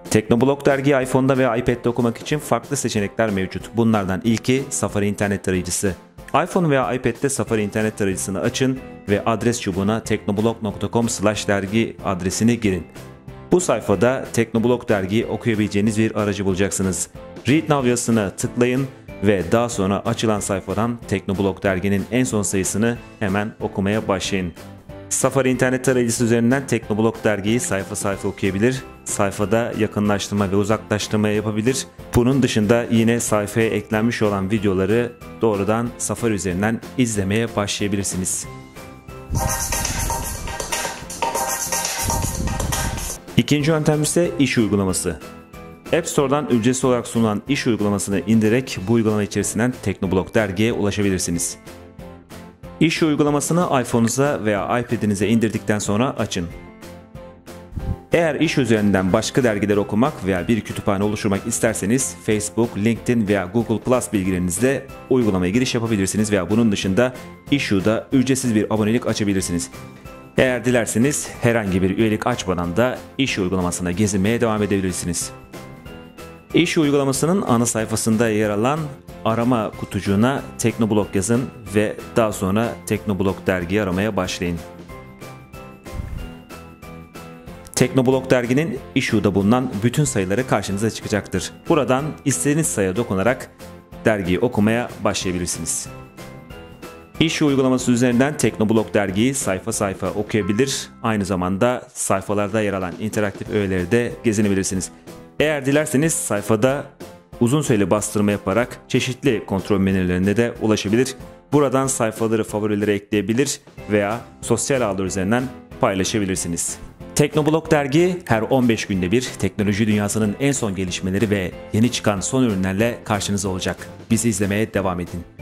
Teknoblog dergiyi iPhone'da veya iPad'de okumak için farklı seçenekler mevcut. Bunlardan ilki Safari internet tarayıcısı. iPhone veya iPad'de Safari internet tarayıcısını açın ve adres çubuğuna teknoblog.com/dergi adresini girin. Bu sayfada Teknoblog dergiyi okuyabileceğiniz bir aracı bulacaksınız. Read Now yazısına tıklayın ve daha sonra açılan sayfadan Teknoblog derginin en son sayısını hemen okumaya başlayın. Safari internet tarayıcısı üzerinden Teknoblog dergiyi sayfa sayfa okuyabilir, sayfada yakınlaştırma ve uzaklaştırma yapabilir. Bunun dışında yine sayfaya eklenmiş olan videoları doğrudan Safari üzerinden izlemeye başlayabilirsiniz. İkinci yöntem ise iş uygulaması. App Store'dan ücretsiz olarak sunulan iş uygulamasını indirerek bu uygulama içerisinden Teknoblog dergiye ulaşabilirsiniz. İş uygulamasını iPhone'unuza veya iPad'inize indirdikten sonra açın. Eğer iş üzerinden başka dergileri okumak veya bir kütüphane oluşturmak isterseniz Facebook, LinkedIn veya Google Plus bilgilerinizle uygulamaya giriş yapabilirsiniz veya bunun dışında Issue'da ücretsiz bir abonelik açabilirsiniz. Eğer dilerseniz herhangi bir üyelik açmadan da iş uygulamasına gezinmeye devam edebilirsiniz. İş uygulamasının ana sayfasında yer alan arama kutucuğuna Teknoblog yazın ve daha sonra Teknoblog dergiyi aramaya başlayın. Teknoblog derginin Issue'da bulunan bütün sayıları karşınıza çıkacaktır. Buradan istediğiniz sayıya dokunarak dergiyi okumaya başlayabilirsiniz. İş uygulaması üzerinden Teknoblog dergiyi sayfa sayfa okuyabilir, aynı zamanda sayfalarda yer alan interaktif öğeleri de gezinebilirsiniz. Eğer dilerseniz sayfada uzun süreli bastırma yaparak çeşitli kontrol menülerine de ulaşabilir. Buradan sayfaları favorilere ekleyebilir veya sosyal ağlar üzerinden paylaşabilirsiniz. Teknoblog dergi her 15 günde bir teknoloji dünyasının en son gelişmeleri ve yeni çıkan son ürünlerle karşınızda olacak. Bizi izlemeye devam edin.